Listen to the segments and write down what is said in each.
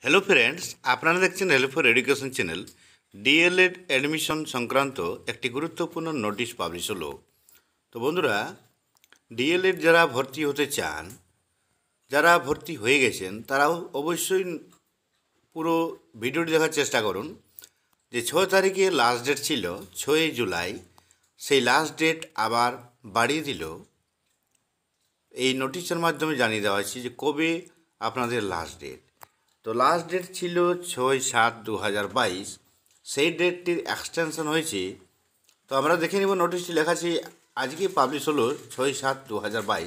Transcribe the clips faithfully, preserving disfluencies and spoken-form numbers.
Hello friends, আপনারা দেখছেন help for education channel. DElEd admission সংক্রান্ত একটি গুরুত্বপূর্ণ নোটিশ পাবলিশ হলো। তো বন্ধুরা, ডি.এল.এড যারা ভর্তি হতে চান, যারা ভর্তি হয়ে গেছেন, তারাও অবশ্যই পুরো ভিডিওটি দেখার চেষ্টা করুন। যে ছয় তারিখে লাস্ট ডেট ছিল, ছয়ই জুলাই, সেই লাস্ট ডেট আবার বাড়িয়ে দিল। এই নোটিশের মাধ্যমে জানিয়ে দেওয়া হয়েছে যে কবে আপনাদের লাস্ট ডেট। তো লাস্ট ডেট ছিল ছয় সাত দু হাজার বাইশ, সেই ডেটটির এক্সটেনশন হয়েছে। তো আমরা দেখে নিব, নোটিশটি লেখা আছে আজকে পাবলিশ হলো ছয় সাত দু হাজার বাইশ।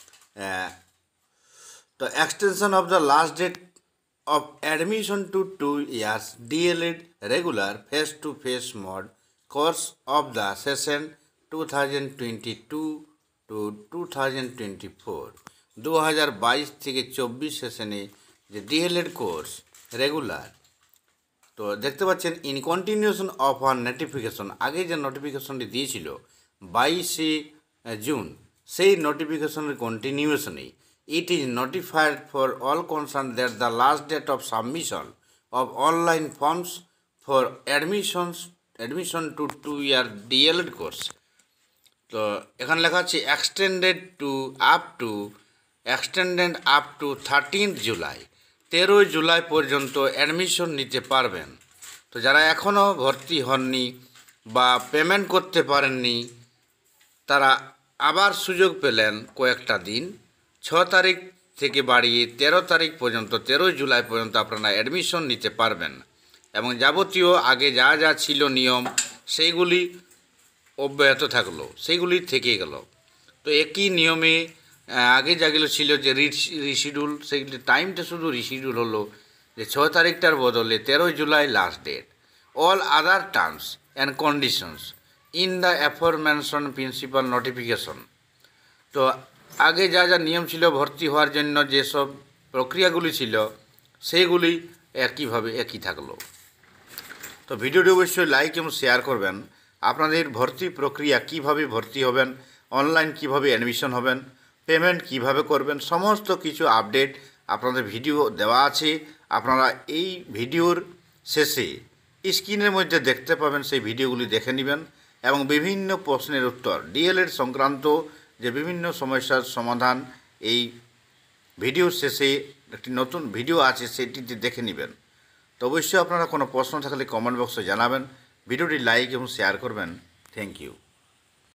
তো extension of the last date of admission to two years DElEd regular face to face mode course of the session two thousand twenty two to two thousand twenty four দু হাজার বাইশ থেকে চব্বিশ সেশনে যে ডি.এল.এড কোর্স রেগুলার। তো দেখতে পাচ্ছেন, in continuation of our notification, আগে যে নোটিফিকেশনটি দিয়েছিল বাইশে জুন, সেই নোটিফিকেশনের কন্টিনিউশনেই it is notified for all concern that the last date of submission of online forms for admissions admission to two year D El Ed course. তো এখানে লেখা আছে extended to up to extended up to thirteenth July, তেরোই July পর্যন্ত admission নিতে পারবেন। তো যারা এখনও ভর্তি হননি বা পেমেন্ট করতে পারেননি, তারা আবার সুযোগ পেলেন কয়েকটা দিন, ছ তারিখ থেকে বাড়িয়ে তেরো তারিখ পর্যন্ত, তেরোই জুলাই পর্যন্ত আপনারা অ্যাডমিশন নিতে পারবেন। এবং যাবতীয় আগে যা যা ছিল নিয়ম, সেইগুলি অব্যাহত থাকলো, সেইগুলি থেকে গেল। তো একই নিয়মে আগে যেগুলো ছিল যে রিশিডিউল, সেগুলি টাইমটা শুধু রিশিডিউল হলো যে ছয় তারিখটার বদলে তেরোই জুলাই last date. All other terms and conditions in the aforementioned principal notification. তো আগে যা যা নিয়ম ছিল ভর্তি হওয়ার জন্য, যেসব প্রক্রিয়াগুলি ছিল, সেইগুলি একইভাবে একই থাকলো। তো ভিডিওটি অবশ্যই লাইক এবং শেয়ার করবেন। আপনাদের ভর্তি প্রক্রিয়া কিভাবে ভর্তি হবেন, অনলাইন কিভাবে অ্যাডমিশন হবেন, পেমেন্ট কিভাবে করবেন, সমস্ত কিছু আপডেট আপনাদের ভিডিও দেওয়া আছে। আপনারা এই ভিডিওর শেষে স্ক্রিনের মধ্যে দেখতে পাবেন, সেই ভিডিওগুলি দেখে নেবেন এবং বিভিন্ন প্রশ্নের উত্তর, ডি.এল.এড সংক্রান্ত যে বিভিন্ন সমস্যার সমাধান এই ভিডিওর শেষে একটি নতুন ভিডিও আছে, সেটিতে দেখে নেবেন। তো অবশ্যই আপনারা কোনো প্রশ্ন থাকলে কমেন্ট বক্সে জানাবেন। ভিডিওটি লাইক এবং শেয়ার করবেন। Thank you.